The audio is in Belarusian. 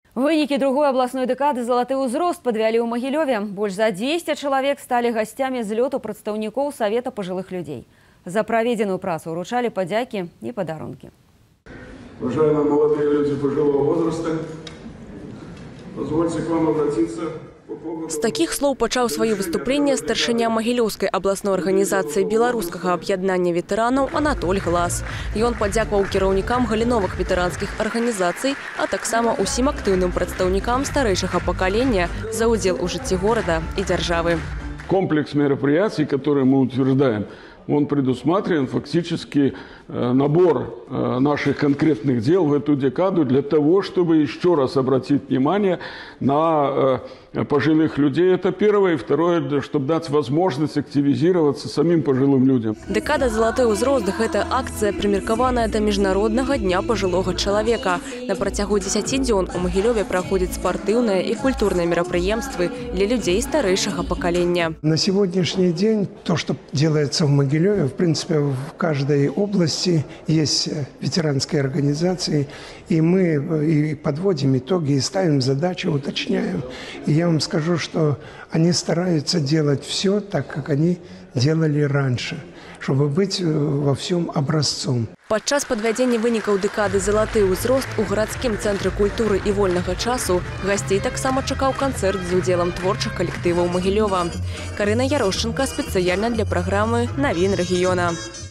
Вынікі другой областной дэкады «Залаты ўзрост» подвялі ў Магілёве. Больш за 200 чалавек сталі гасцямі злёту прадстаўнікоў Совета пожилых людей. За праведзеную працу уручалі падзякі і падарункі. Уважаемые молодые люди пожилого возраста, позвольте к вам обратиться. З такіх слоў пачаў сваё выступленне старшыня Магілёўскай абласной арганізацыі беларускага аб'яднання ветэранаў Анатоль Глас. Ён падзякаваў кіраўнікам галіновых ветэранскіх арганізацый, а таксама усім актыўным прадстаўнікам старэйшага пакалення за ўдзел у жыцці горада і дзяржавы. Комплекс мероприятий, которые мы утверждаем, он предусматривает фактически набор наших конкретных дел в эту декаду для того, чтобы еще раз обратить внимание на пожилых людей. Это первое. И второе, чтобы дать возможность активизироваться самим пожилым людям. Декада «Залаты ўзрост» – это акция, примеркованная до Международного дня пожилого человека. На протягу 10 дзён у Магілёве проходят спортивные и культурные мероприятия для людей старейшего поколения. На сегодняшний день то, что делается в Магілёве, в принципе, в каждой области есть ветеранские организации, и мы и подводим итоги, и ставим задачи, уточняем. И я вам скажу, что они стараются делать все так, как они делали раньше, чтобы быть во всем образцом. Падчас падвядзення вынікаў дэкады «Залаты ўзрост» у гарадскім цэнтры культуры і вольнага часу гасцей таксама чакаў канцэрт з удзелам творчых калектываў Магілёва. Карына Ярошченко спецыяльна для праграмы «Навін рэгіёна».